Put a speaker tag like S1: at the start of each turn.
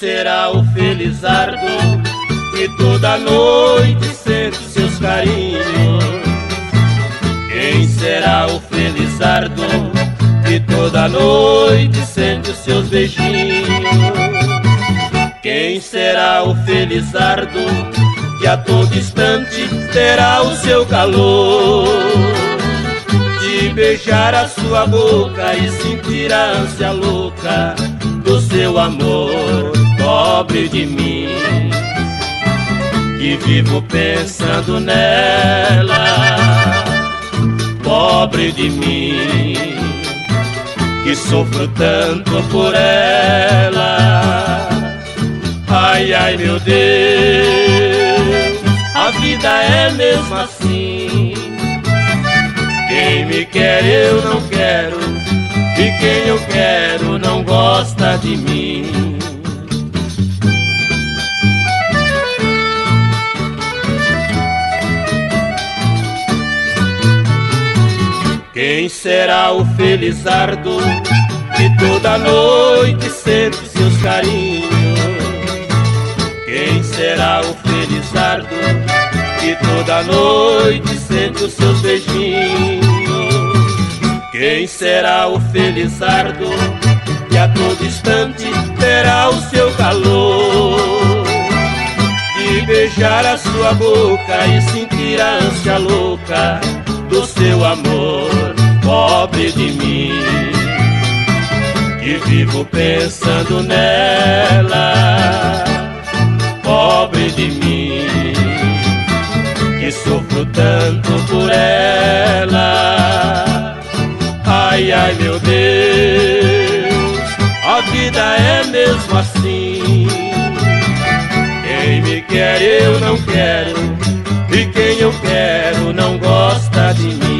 S1: será o felizardo que toda noite sente seus carinhos? Quem será o felizardo que toda noite sente os seus beijinhos? Quem será o felizardo que a todo instante terá o seu calor? De beijar a sua boca e sentir a ânsia louca do seu amor. Pobre de mim, que vivo pensando nela. Pobre de mim, que sofro tanto por ela. Ai, ai, meu Deus, a vida é mesmo assim. Quem me quer eu não quero, e quem eu quero não gosta de mim. Quem será o felizardo que toda noite sente seus carinhos? Quem será o felizardo que toda noite sente os seus beijinhos? Quem será o felizardo que a todo instante terá o seu calor? De beijar a sua boca e sentir a ânsia louca do seu amor. Pobre de mim, que vivo pensando nela. Pobre de mim, que sofro tanto por ela. Ai, ai, meu Deus, a vida é mesmo assim. Quem me quer eu não quero, e quem eu quero não gosta de mim.